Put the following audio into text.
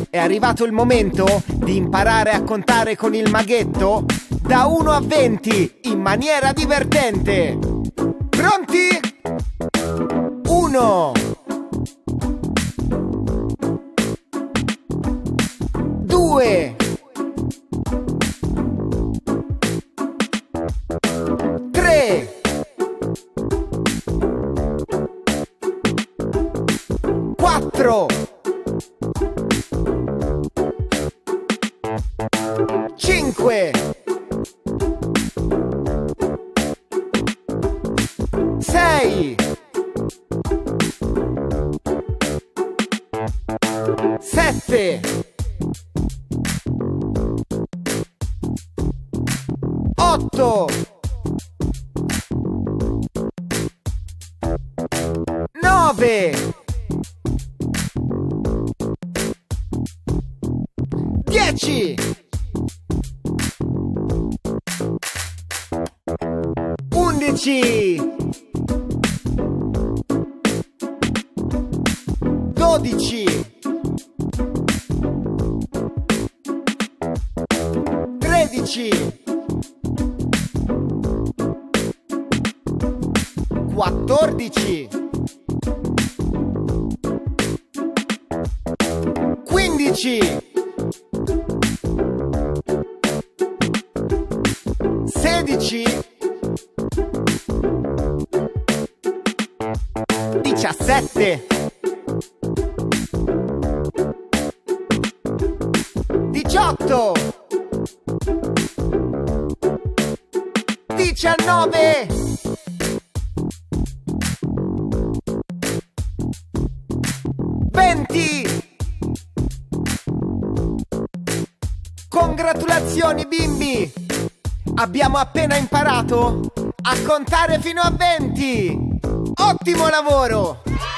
È arrivato il momento di imparare a contare con il maghetto da 1 a 20 in maniera divertente. Pronti? 1 2 3 4 5 6 7 8 9 10 11 12 13 14 15 16 17 18 19 20 Congratulazioni bimbi! Abbiamo appena imparato a contare fino a 20! Ottimo lavoro!